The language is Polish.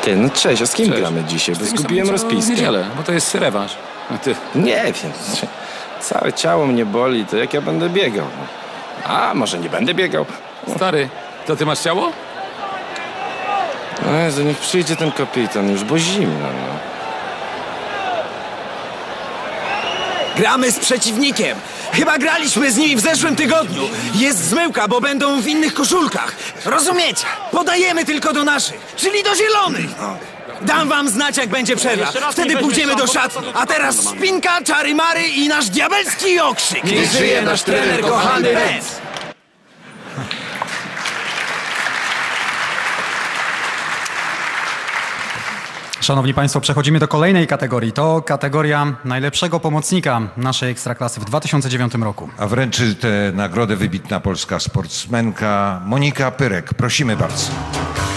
Ty, no cześć, a z kim Cześć. gramy dzisiaj? Bo Z tymi zgubiłem samymi, co w rozpiskę. niedzielę, bo to jest rewanż. A ty? Nie wiem. Całe ciało mnie boli, to jak ja będę biegał? A, może nie będę biegał? Stary, to ty masz ciało? No Jezu, niech przyjdzie ten kapitan już, bo zimno, no. Gramy z przeciwnikiem. Chyba graliśmy z nimi w zeszłym tygodniu. Jest zmyłka, bo będą w innych koszulkach. Rozumiecie? Podajemy tylko do naszych, czyli do zielonych. Dam wam znać, jak będzie przerwa. Wtedy pójdziemy do szatni. A teraz spinka, czary-mary i nasz diabelski okrzyk. Niech żyje nasz trener kochany Rez. Szanowni Państwo, przechodzimy do kolejnej kategorii. To kategoria najlepszego pomocnika naszej Ekstraklasy w 2009 roku. A wręczy tę nagrodę wybitna polska sportsmenka Monika Pyrek. Prosimy bardzo.